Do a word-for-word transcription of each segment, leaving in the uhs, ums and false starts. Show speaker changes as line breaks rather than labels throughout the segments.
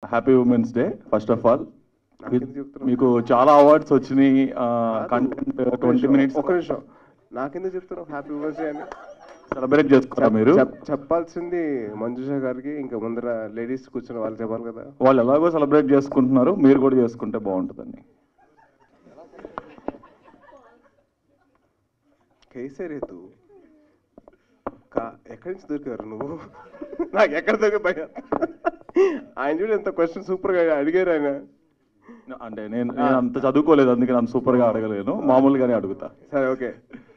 Happy women's day first of all. మీకు చాలా awards వచ్చినాయి. Content twenty minutes.
ఒక నిమిషం, నాకెందుకు చెప్తున్నావు హ్యాపీ ఉమెన్స్ డే అని?
సెలబ్రేట్ చేసుకున్నా మీరు?
చెప్పాల్సింది మంజుష గారికి, ఇంకా ముందర లేడీస్ కూర్చున్న వాళ్ళు చెప్పాలి కదా.
వాళ్ళు ఎలాగో సెలబ్రేట్ చేసుకుంటున్నారు, మీరు కూడా చేసుకుంటే బాగుంటుందండి.
కైసే రేతు కా ఎక్కడి నుంచి దొరికారు నువ్వు? నాకు ఎక్కడ దొరికే భయ. ఆయన చూడు ఎంత క్వశ్చన్ సూపర్గా అడిగారు ఆయన.
అంటే నేను నేను అంత చదువుకోలేదు, అందుకే నన్ను సూపర్గా అడగలేను, మామూలుగానే అడుగుతా.
సరే okay.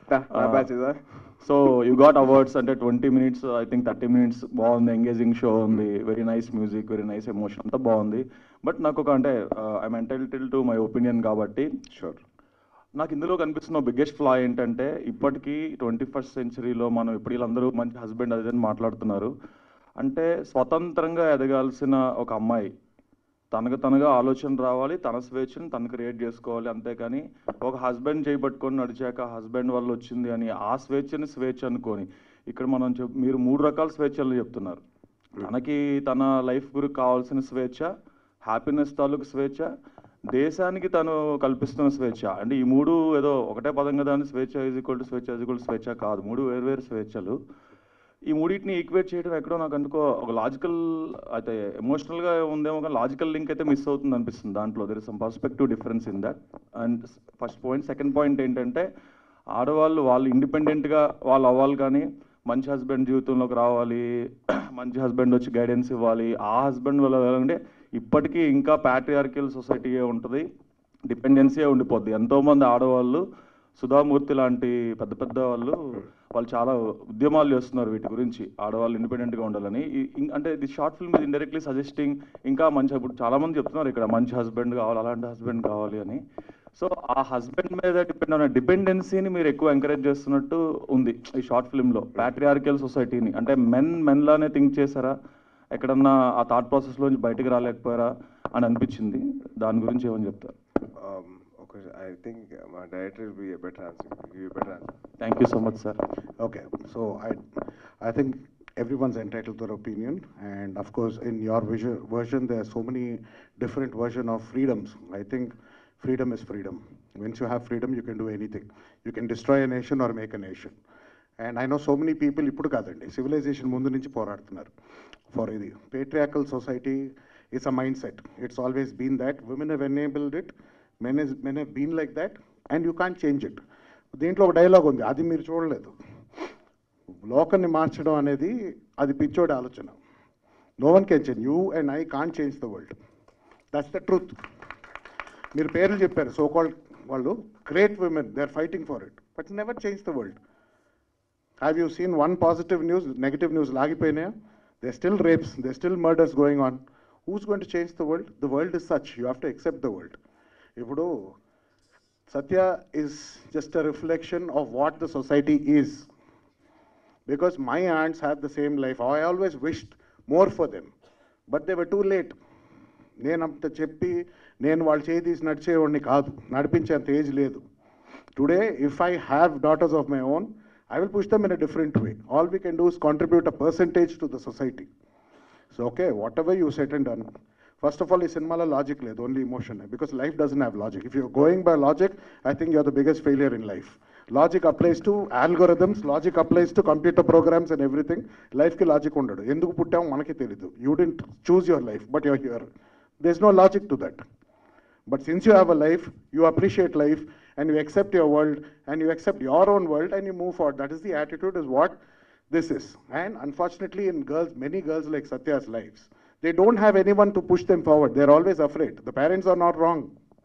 So you got awards అంటే twenty minutes I think thirty minutes బాగుంది, ఎంగేజింగ్ షో ఉంది, very nice music, very nice emotion, అంతా బాగుంది. బట్ నాకు ఒక అంటే I'm entitled to my opinion కాబట్టి
షూర్.
నాకు ఇందులో కనిపిస్తున్న బిగ్గెస్ట్ ఫ్లా ఏంటంటే, ఇప్పటికీ ట్వంటీ ఫస్ట్ సెంచరీలో మనం ఇప్పుడు వీళ్ళందరూ మంచి హస్బెండ్ అదే అని మాట్లాడుతున్నారు. అంటే స్వతంత్రంగా ఎదగాల్సిన ఒక అమ్మాయి తనకు తనగా ఆలోచన రావాలి, తన స్వేచ్ఛను తను క్రియేట్ చేసుకోవాలి. అంతేకాని ఒక హస్బెండ్ చేయబట్టుకొని నడిచాక హస్బెండ్ వల్ల వచ్చింది అని ఆ స్వేచ్ఛని స్వేచ్ఛ అనుకొని ఇక్కడ మనం చెప్ మీరు మూడు రకాల స్వేచ్ఛలు చెప్తున్నారు. తనకి తన లైఫ్ గురికి కావాల్సిన స్వేచ్ఛ, హ్యాపీనెస్ తాలూకు స్వేచ్ఛ, దేశానికి తను కల్పిస్తున్న స్వేచ్ఛ. అంటే ఈ మూడు ఏదో ఒకటే పదం కదా అని స్వేచ్ఛ ఈజ్ ఈక్వల్ టు స్వేచ్ఛ ఈజ్ ఈక్వల్ టు స్వేచ్ఛ కాదు, మూడు వేరు వేరు స్వేచ్ఛలు. ఈ మూడింటిని ఈక్వేట్ చేయడం ఎక్కడో నాకు అందుకో ఒక లాజికల్ అయితే ఎమోషనల్గా ఉందేమో కానీ లాజికల్ లింక్ అయితే మిస్ అవుతుంది అనిపిస్తుంది దాంట్లో. There is some perspective difference in that. And first point. Second point ఏంటంటే, ఆడవాళ్ళు వాళ్ళు ఇండిపెండెంట్గా వాళ్ళు అవ్వాలి, కానీ మంచి హస్బెండ్ జీవితంలోకి రావాలి, మంచి హస్బెండ్ వచ్చి గైడెన్స్ ఇవ్వాలి. ఆ హస్బెండ్ వల్ల అంటే ఇప్పటికీ ఇంకా ప్యాట్రియార్కియల్ సొసైటీయే ఉంటుంది, డిపెండెన్సీయే ఉండిపోద్ది. ఎంతోమంది ఆడవాళ్ళు, సుధామూర్తి లాంటి పెద్ద పెద్ద వాళ్ళు వాళ్ళు చాలా ఉద్యమాలు చేస్తున్నారు వీటి గురించి, ఆడవాళ్ళు ఇండిపెండెంట్గా ఉండాలని. అంటే ది షార్ట్ ఫిల్మ్ ఇది ఇండైరెక్ట్లీ సజెస్టింగ్ ఇంకా మంచి, ఇప్పుడు చాలామంది చెప్తున్నారు ఇక్కడ మంచి హస్బెండ్ కావాలి, అలాంటి హస్బెండ్ కావాలి అని. సో ఆ హస్బెండ్ మీద డిపెండ్ అయిన డిపెండెన్సీని మీరు ఎక్కువ ఎంకరేజ్ చేస్తున్నట్టు ఉంది ఈ షార్ట్ ఫిల్మ్లో. ప్యాట్రియార్కియల్ సొసైటీని అంటే మెన్ మెన్లానే థింక్ చేశారా, ఎక్కడన్నా ఆ థాట్ ప్రాసెస్లోంచి బయటకు రాలేకపోయారా అని అనిపించింది. దాని గురించి ఏమని చెప్తారు?
I think my director will be a better answer. Give you a better answer.
Thank you so much, sir.
Okay, so I, I think everyone's entitled to their opinion, and of course, in your vision, version, there are so many different version of freedoms. I think freedom is freedom. Once you have freedom, you can do anything. You can destroy a nation or make a nation. And I know so many people ఇప్పుడు కాదండి, civilisation ముందు నుంచి పోరాడుతున్నారు for ఇది. Patriarchal society it's a mind set. It's always been that. Women have enabled it. Men is men have been like that and you can't change it. దీంట్లో ఒక dialogue ఉంది, అది మీరు చూడలేదు. లోకాన్ని మార్చడం అనేది అది పిచ్చోడి ఆలోచన. No one can change. You and I can't change the world. That's the truth. మీరు పేర్లు చెప్పారు, సో కాల్డ్ వాళ్ళు great women, they are fighting for it, but never change the world. Have you seen one positive news? Negative news లాగిపోయినాయా? They still rapes, they still murders going on. Who's going to change the world? The world is such, you have to accept the world. ఇప్పుడు సత్య is just a reflection of what the society is. Because my aunts have the same life. I always wished more for them, but they were too late. నేను అంత చెప్పి నేను వాళ్ళు చేయి తీసి నడిచేవాడిని కాదు, నడిపించేంత ఏజ్ లేదు. Today if I have daughters of my own, I will push them in a different way. All we can do is contribute a percentage to the society. So, okay, whatever you said and done. First of all, is cinema logic led, only emotion. Because life doesn't have logic. If you're going by logic, I think you're the biggest failure in life. Logic applies to algorithms, logic applies to computer programs and everything. Life ki logic undadu. Enduku puttam manaki telidu. You didn't choose your life, but you're here. There's no logic to that. But since you have a life, you appreciate life, and you accept your world, and you accept your own world, and you move forward. That is the attitude, is what this is. And unfortunately, in girls, many girls like Satya's lives, they don't have anyone to push them forward. They're always afraid. The parents are not wrong.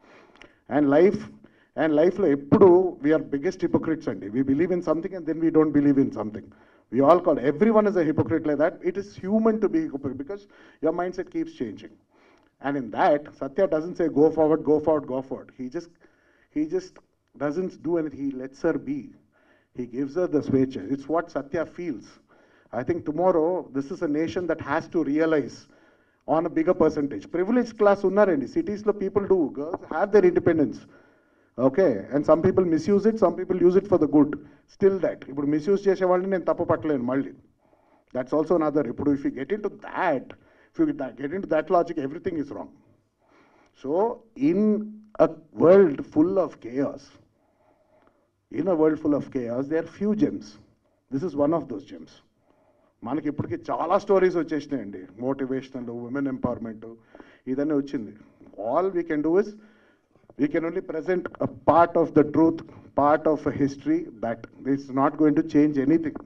And life, and life lo eppudu we are biggest hypocrites andi. We believe in something and then we don't believe in something. We all call, everyone is a hypocrite like that. It is human to be hypocrite because your mindset keeps changing. And in that, Satya doesn't say go forward, go forward, go forward. He just He just doesn't do anything. He lets her be. He gives her the switch. It's what Satya feels. I think tomorrow, this is a nation that has to realize on a bigger percentage. Privileged class unnarendi. Cities lo people do. Girls have their independence. Okay? And some people misuse it, some people use it for the good. Still that. If misuse chese vallani nenu tappu pattalenu malli. That's also another. If you get into that, If you get into that logic, everything is wrong. So in a world full of chaos, in a world full of chaos, there are few gems. This is one of those gems. మనకి ఇప్పటికీ చాలా stories వచ్చేసినాయండి, motivational, women empowerment, ఇదన్నీ వచ్చింది. All we can do is we can only present a part of the truth, part of a history that is not going to change anything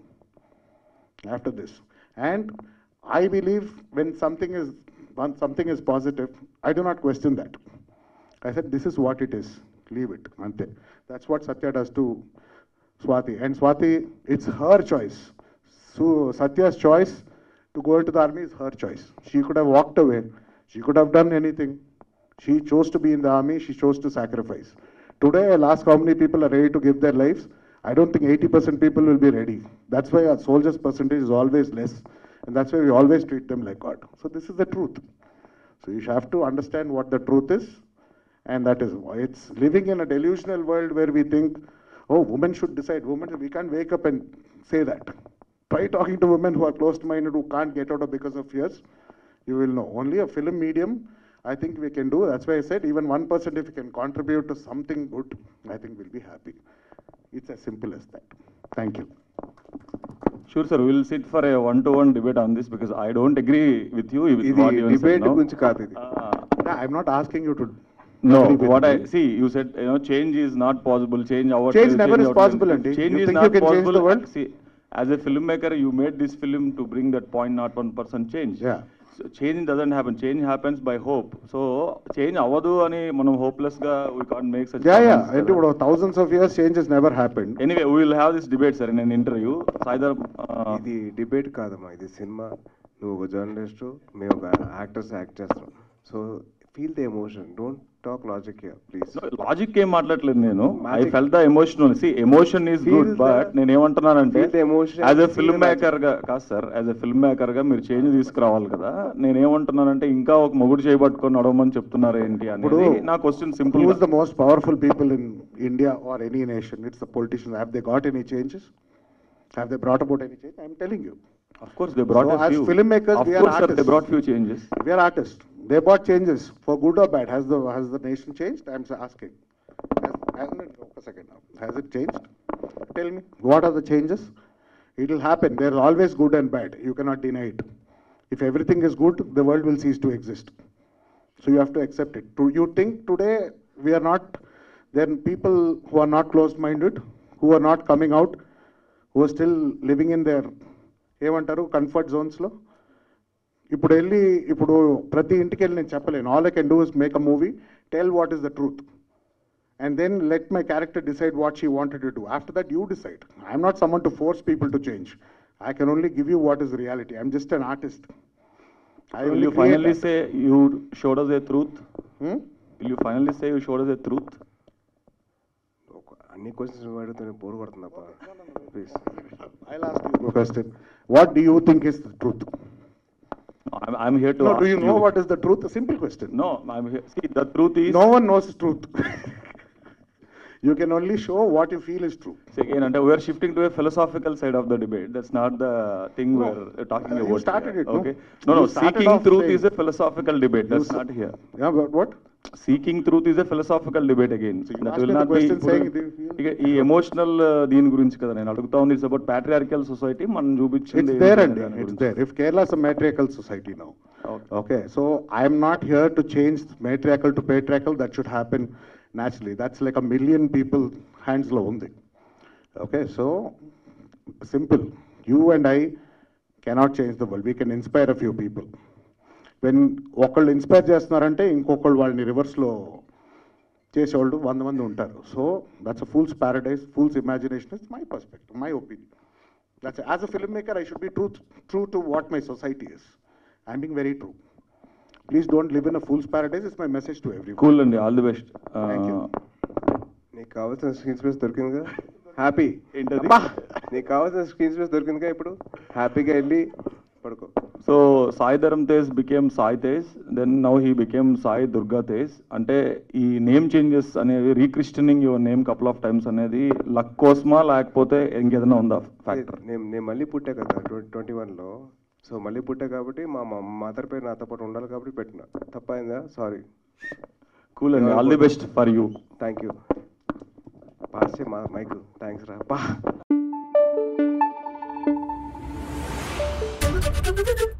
after this. And I believe when something is, when something is positive, I do not question that. I said, this is what it is, leave it, ante. That's what Satya does to Swati. And Swati, it's her choice. So Satya's choice to go into the army is her choice. She could have walked away, she could have done anything. She chose to be in the army, she chose to sacrifice. Today, I'll ask how many people are ready to give their lives. I don't think eighty percent people will be ready. That's why our soldiers' percentage is always less. And that's why we always treat them like God. So this is the truth. So you have to understand what the truth is. And that is why it's living in a delusional world where we think, oh, women should decide. Women, we can't wake up and say that. Try talking to women who are closed-minded, who can't get out of because of fears. You will know. Only a film medium, I think we can do. That's why I said even one percent if we can contribute to something good, I think we'll be happy. It's as simple as that. Thank you.
Sure, sir. We'll sit for a one-to-one debate on this because I don't agree with you. With what you
ఇది
said
debate
now.
గురించి కాదు ఇది.
Ah,
Yeah, I'm not asking you to.
no,
agree with
what
me.
I see, you said, you know, change is not possible. Change our
Change never is
our-
possible, Andy.
Change
You
is
think
not
you can change
possible.
the world?
See, as a filmmaker, you made this film to bring that point, not one percent change.
Yeah.
So change doesn't happen. Change happens by hope. So change avadu ani manam hopeless ga we can't make such.
Yeah, yeah.
comments
And
kada.
thousands of years, change has never happened.
Anyway, we will have this debate, sir, in an interview. Either uh,
ఇది debate కాదమ్మా, ఇది సినిమా. నువ్వు ఒక journalist, మేము ఒక actors act చేస్తాం. So feel the emotion, don't talk logic here please.
Logic ఏం మాట్లాడలేదు నేను. I
Magic.
Feel the emotional. See emotion is
Feel
good,
the-
but నేను ఏమంటున్నానంటే
feel the emotion,
as a
feel
film
the
maker గా కాదు సార్, as a film maker గా మీరు చేంజ్ తీసుకురావాలి కదా. నేను ఏమంటున్నానంటే ఇంకా ఒక మొగుడు చేయబట్టుకొని నడవమని చెప్తున్నారు ఏంటి అనేది
ఇప్పుడు
నా question simple.
Who is the most powerful people in India or any nation? It's the politicians. Have they got any changes? Have they brought about any change? I'm telling you.
Of course they brought
So
a
as
few.
filmmakers,
of
we are
course, sir, they
artists.
brought few changes.
We are artists. They brought changes for good or bad. Has the has the nation changed? I'm asking. Has, hasn't it? A second now. Has it changed? Tell me. What are the changes? It will happen. There's always good and bad. You cannot deny it. If everything is good, the world will cease to exist. So you have to accept it. Do you think today we are not? There are people who are not closed-minded, who are not coming out, who are still living in their ఏమంటారు comfort జోన్స్లో. ఇప్పుడు వెళ్ళి ఇప్పుడు ప్రతి ఇంటికి వెళ్ళి నేను చెప్పలేను. All I can do is make a movie, tell what is the truth, and then let my character decide what she wanted to do. After that you decide. I'm not someone to force people to change. I can only give you what is reality. I'm just an artist. I
Will
only
you
create
finally
that.
say you showed us a truth?
Hmm?
Will you finally say you showed us a truth?
అన్ని questions అడుగుతానే bore కొడుతుందప్ప please.
I'll ask you a question. What do you think is the truth?
I'm, I'm here to
No,
ask
do you know what is the truth? A simple question.
No, I'm here. See, the truth is.
No one knows the truth. You can only show what you feel is true.
See, again, and we are shifting to a philosophical side of the debate. That's not the thing
No.
we're talking
Uh, you
about.
started
here.
it, no?
Okay. No, no.
You started
Seeking
off
truth
saying-
is a philosophical debate.
You
That's
s-
not here.
Yeah, but what?
Seeking truth is a philosophical debate again.
So you
That
asked
will
me the
not be.
question
ఇప్పుడు
saying do you feel-
ఇక ఈ emotional దీని గురించి కదా నేను అడుగుతా ఉంది. It's about patriarchal society. మనం చూపించింది
It's
ఏంటి
there,
అనే
and
దాని
it's
గురించి.
there. If Kerala is a matriarchal society now,
Okay.
okay, so I'm not here to change matriarchal to patriarchal. That should happen naturally. That's like a million people hands lo undi. Okay, so simple. You and I cannot change the world. We can inspire a few people. When ఒకళ్ళు inspire చేస్తున్నారంటే ఇంకొకళ్ళు వాళ్ళని రివర్స్లో చేసేవాళ్ళు వంద మంది ఉంటారు. So that's a fool's paradise, fool's imagination. It's my perspective, my opinion. That's as a filmmaker, I should be true true to what my society is. I'm being very true. Please don't live in a fool's paradise. It's my message to everyone.
Cool అండి, all the best.
Thank you.
నీకు కావాల్సిన screen space దొరికిందిగా, happy.
ఏంటది?
నీకు కావాల్సిన screen space దొరికిందిగా, ఇప్పుడు హ్యాపీగా వెళ్ళి పడుకో.
So Sai Dharam Tej became Sai Tej, then now he became Sai Durga Tej. అంటే ఈ నేమ్ చేంజెస్ అనేవి, rechristening your name couple of times అనేది లక్ కోసమా లేకపోతే ఇంకేదైనా ఉందా ఫ్యాక్టర్?
నేను నేను మళ్ళీ పుట్టా కదా ట్వంటీ ట్వంటీ వన్లో. సో మళ్ళీ పుట్టా కాబట్టి మా మదర్ పేరు నాతో పాటు ఉండాలి కాబట్టి పెట్టిన. తప్పైందా? సారీ.
కూల్ అండి. All the best for you.
Thank you. పాసే మా మైక్. థ్యాంక్స్ రా బా.